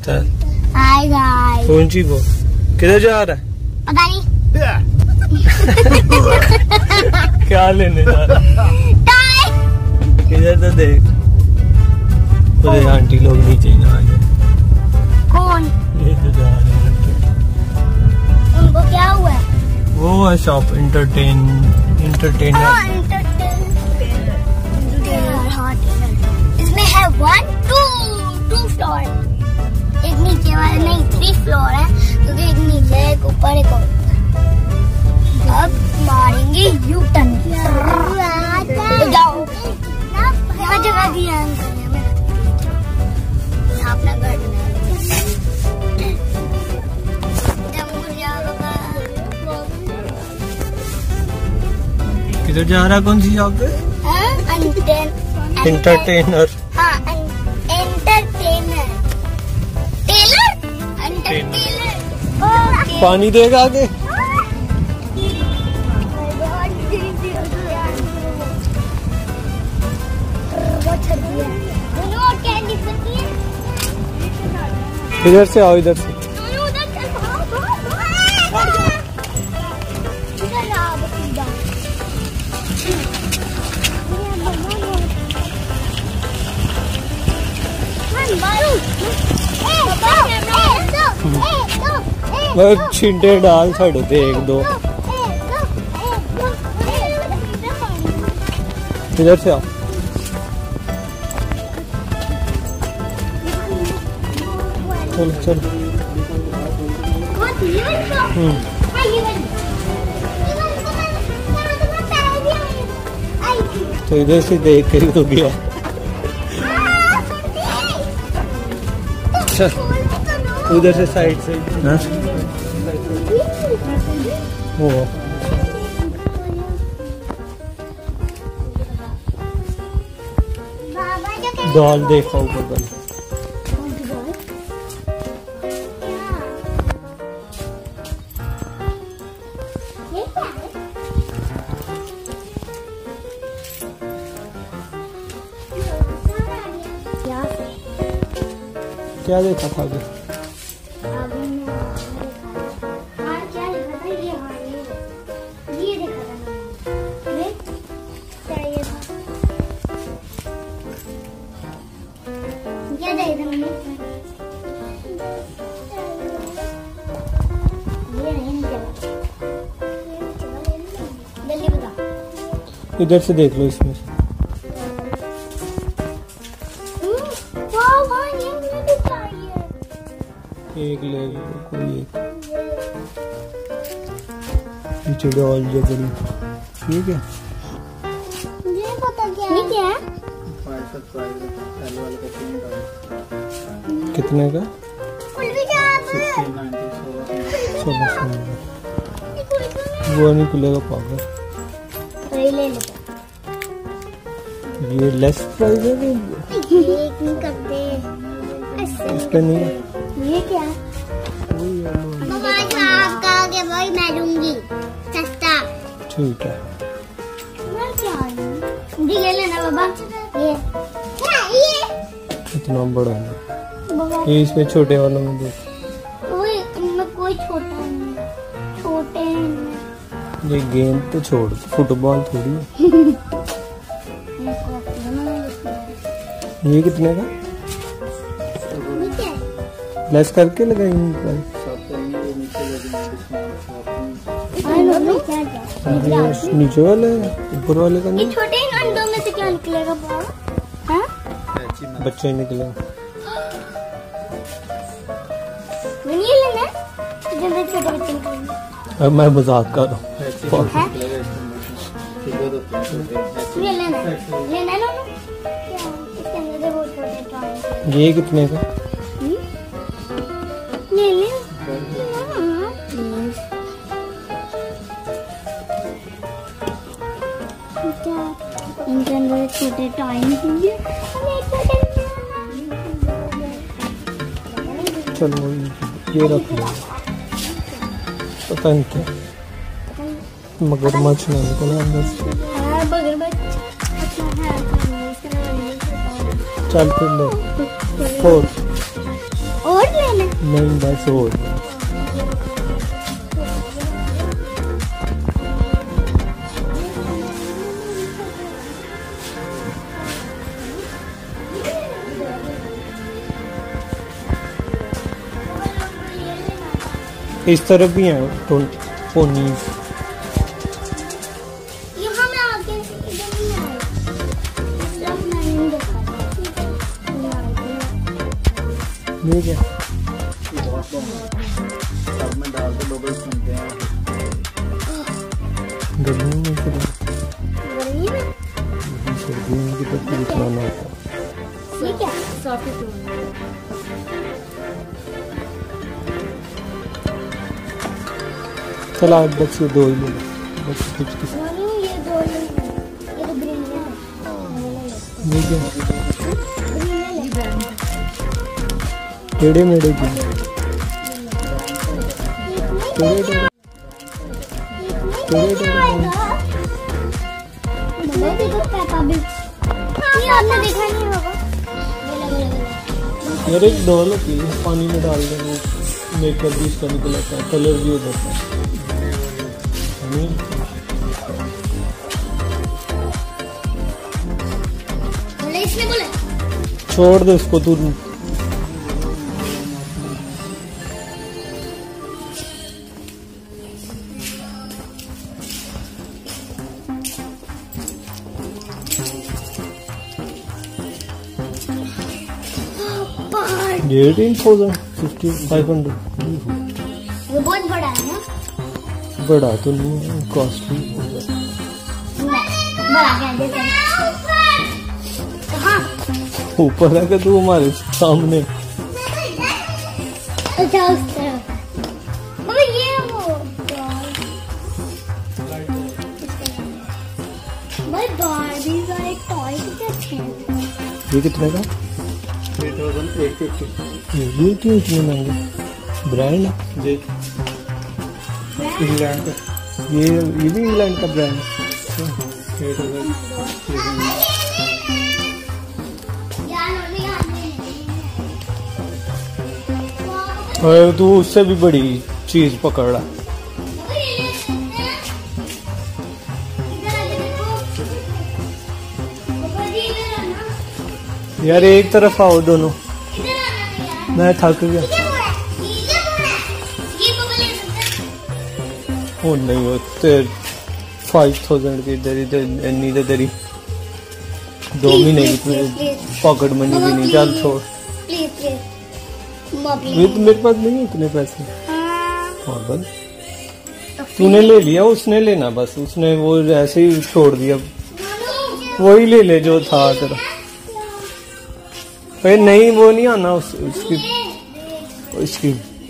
चल hi guys. कौन सी वो किधर जा रहा है? पता नहीं। क्या लेने जा रहा है? इधर तो देख। अरे आंटी लोग नीचे जा रहे हैं। कौन? ये तो जा रहे हैं। उनको क्या हुआ? वो है शॉप एंटरटेनर। इसमें है 1 2 फ्लोर। एक नीचे वाला नहीं 3 फ्लोर है, क्योंकि एक नीचे एक ऊपर एक और। अब मारेंगे यू टर्न। जाओ यहाँ जगह दिया है यहाँ अपना घर। किधर जा रहा? कौन सी शॉप पे? एंटरटेनर। हाँ एंटरटेनर। टेलर। पानी देगा आगे? इधर से आओ, इधर से। छिंटे डाल छड़ दे एक दो। इधर से आओ। चलो चलो। तो इधर से देख कर तो गया। उधर से साइड से। हाँ? वो डॉल देखा ऊपर बल। क्या देखा था अभी? इधर से देख लो इसमें। एक ले लो कोई एक। पीछे डॉल जो बड़ी ठीक है। ये पता क्या है? ये क्या है? कितने का? वो नहीं खुलेगा पागल। ले लो। ये लेस प्राइस है कि नहीं करते इसका नहीं? ये क्या? बाबा जो आप कहोगे वही मैं लूंगी, सस्ता। ठीक है। मैं क्या लूं? ये लेना बाबा। ये क्या ये? इतना बड़ा है बाबा। ये इसमें छोटे वालों में देख। वही इनमें कोई छोटा नहीं, छोटे हैं। ये गेंद तो छोड़, फुटबॉल थोड़ी है। ये कितने का? लेस करके लगाएंगे प्राइस। नीचे वाले ऊपर वाले का नहीं। छोटे अंडों में से क्या निकलेगा? हाँ? बच्चे ही निकलेगा। नहीं लेना जब छोटे बच्चे निकलेंगे। अब मैं मजाक कर रहा हूँ। ये लेना लेना लो। ये कितने का? ले ले। इनके अंदर छोटे टॉय निकलेंगे। चलो ये रख लो। पता नहीं क्या मगरमच्छ ना निकला अंदर से। चल फिर ले। 4 और लेना? नहीं बस हो इस तरफ भी है पोनीज। यहाँ मैं आगे इधर नहीं आया, सब मैंने देखा। ये क्या सब में डाल के बबल्स बनते हैं। गर्मी में तो गर्मी में सर्दियों में तो कुछ बनाना होता। ये क्या? चला बस ये दो ही ले लो, बस कुछ किस नहीं, ये दो ले, ये तो ग्रीन है। ये क्या ग्रीन ले ले। टेढ़े मेढ़े की टेढ़े टेढ़े टेढ़े टेढ़े मैं भी तो पापा भी ये आपने देखा नहीं होगा। यार एक डॉल होती है पानी में डाल देंगे, मेकअप भी इसका निकल आता है, कलर भी हो जाता है। इसने बोला छोड़ दे उसको तू। पर 18,000 500 ये बहुत बड़ा है ना? बड़ा तो नहीं है, कॉस्टली होगा। बड़ा क्या देखो कहाँ? ऊपर है कि तू हमारे सामने। अच्छा उस तरफ। मगर ये वो भाई बारबी का एक टॉय कितना अच्छा है। ये कितने का? 3,850। ये क्यों इतने महंगे? ब्रांड है जी इंग्लैंड का। ये भी इंग्लैंड का ब्रांड है। 8,000। और तू उससे भी बड़ी चीज पकड़ रहा। यार एक तरफ आओ दोनों, मैं थक गया। ओ नहीं होते 5,000 की इधर इधर इतनी तो तेरी 2 महीने की पॉकेट मनी भी नहीं। चल छोड़, ये तो मेरे पास नहीं है इतने पैसे। और बस तूने ले लिया, उसने लेना बस, उसने वो ऐसे ही छोड़ दिया। वही ले ले जो था तेरा। अरे नहीं वो नहीं आना उसकी